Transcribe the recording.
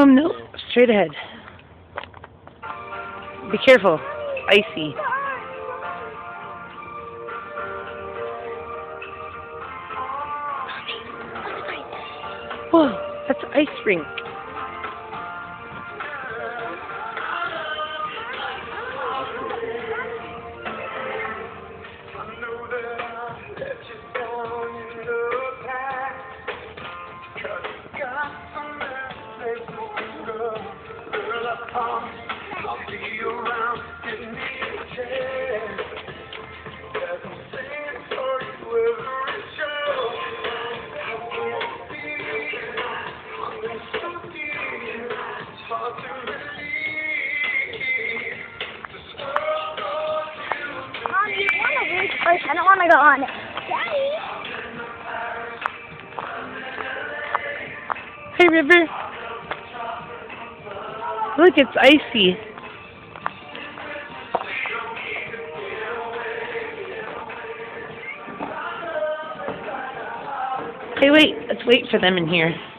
No, straight ahead. Be careful. Icy. Whoa, that's an ice rink. I'll be around, give me a chance. Yes, I'm singing for you every show. I can't feel, I'm so deep, it's hard to believe. This world knows you. Mom, you want to reach first? I don't want to go on it. Daddy? Hey, River. Look, it's icy. Hey, wait. Let's wait for them in here.